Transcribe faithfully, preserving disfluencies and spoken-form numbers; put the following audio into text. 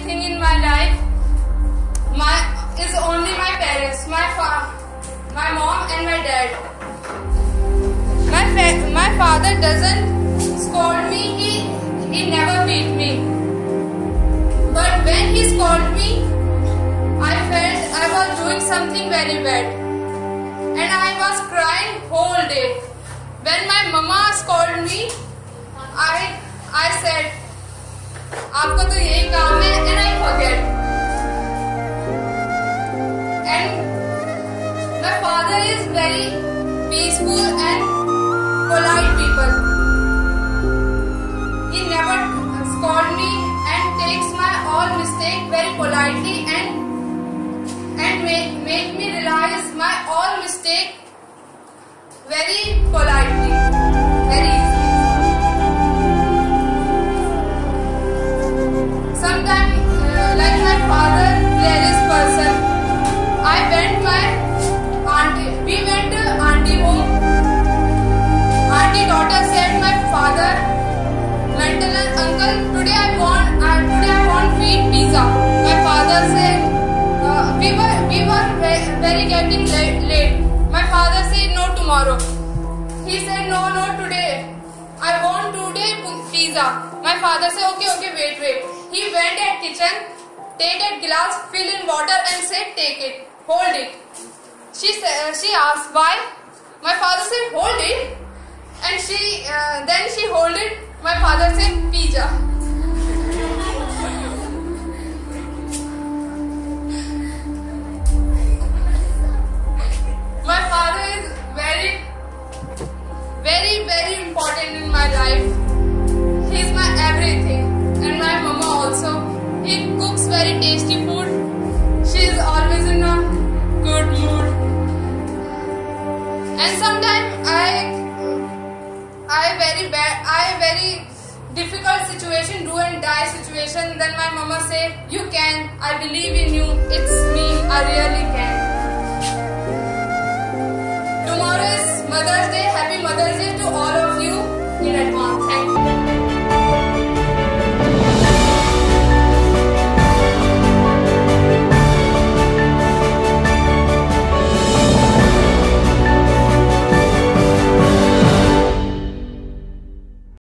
everything in my life my is only my parents, my fa my mom and my dad. My fa my father doesn't scold me, he, he never beat me. But when he scolded me, I felt I was doing something very bad. And I was crying whole day. When my mama scolded me, I I said, आपका तो यही काम है, and I forget. And my father is very peaceful and polite people. He never scold me and takes my all mistake very politely and and make, make me realize my all mistake very politely, very easily. Sometimes, uh, like my father, careless person, I went my auntie. We went to auntie home. Auntie daughter said, my father, mental and uncle, today I want, uh, today I want feed pizza. My father said, uh, we were we were very, very getting late, late. My father said no tomorrow. He said no no today. I want today pizza. My father said okay okay wait wait. He went at kitchen, take a glass, fill in water and said take it, hold it. She said, she asked why. My father said hold it, and she uh, then she hold it. My father said pizza. My father is very very very important in my life. He is my everything, and my mama also. He cooks very tasty food. She is always in a good mood. And sometimes I, I very bad, I very difficult situation, do and die situation. Then my mama say, "You can. I believe in you. It's me. I really can." Tomorrow is Mother's Day. Happy Mother's Day to all of